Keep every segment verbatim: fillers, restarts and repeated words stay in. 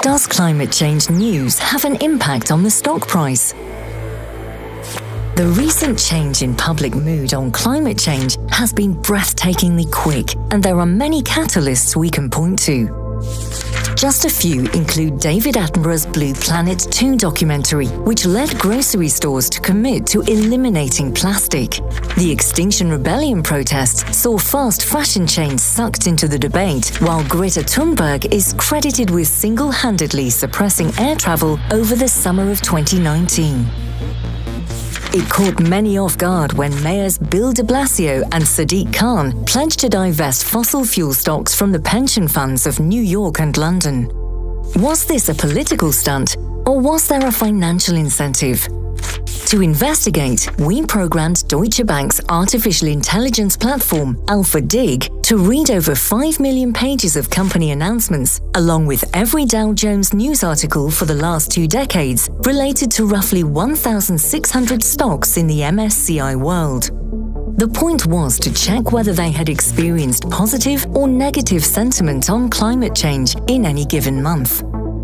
Does climate change news have an impact on the stock price? The recent change in public mood on climate change has been breathtakingly quick, and there are many catalysts we can point to. Just a few include David Attenborough's Blue Planet two documentary, which led grocery stores to commit to eliminating plastic. The Extinction Rebellion protests saw fast fashion chains sucked into the debate, while Greta Thunberg is credited with single-handedly suppressing air travel over the summer of twenty nineteen. It caught many off guard when mayors Bill de Blasio and Sadiq Khan pledged to divest fossil fuel stocks from the pension funds of New York and London. Was this a political stunt, or was there a financial incentive? To investigate, we programmed Deutsche Bank's artificial intelligence platform, AlphaDig, to read over five million pages of company announcements, along with every Dow Jones news article for the last two decades, related to roughly one thousand six hundred stocks in the M S C I World. The point was to check whether they had experienced positive or negative sentiment on climate change in any given month.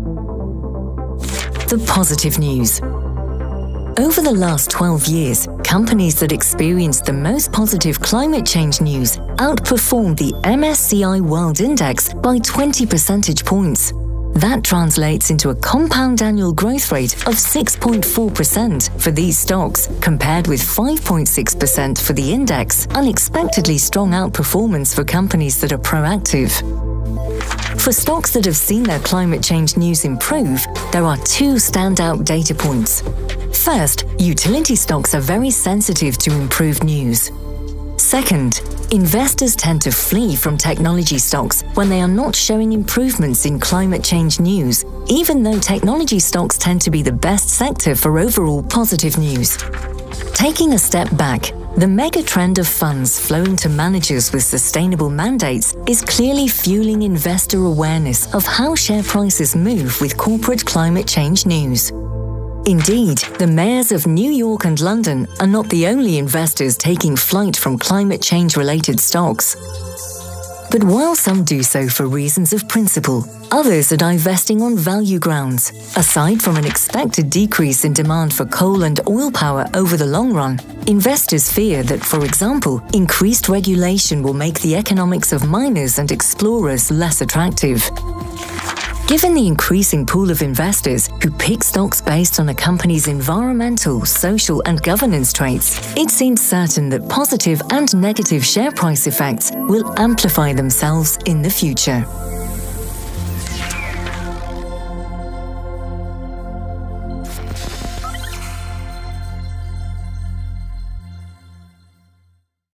The positive news. Over the last twelve years, companies that experienced the most positive climate change news outperformed the M S C I World Index by twenty percentage points. That translates into a compound annual growth rate of six point four percent for these stocks, compared with five point six percent for the index, unexpectedly strong outperformance for companies that are proactive. For stocks that have seen their climate change news improve, there are two standout data points. First, utility stocks are very sensitive to improved news. Second, investors tend to flee from technology stocks when they are not showing improvements in climate change news, even though technology stocks tend to be the best sector for overall positive news. Taking a step back, the mega trend of funds flowing to managers with sustainable mandates is clearly fueling investor awareness of how share prices move with corporate climate change news. Indeed, the mayors of New York and London are not the only investors taking flight from climate change-related stocks. But while some do so for reasons of principle, others are divesting on value grounds. Aside from an expected decrease in demand for coal and oil power over the long run, investors fear that, for example, increased regulation will make the economics of miners and explorers less attractive. Given the increasing pool of investors who pick stocks based on a company's environmental, social, and governance traits, it seems certain that positive and negative share price effects will amplify themselves in the future.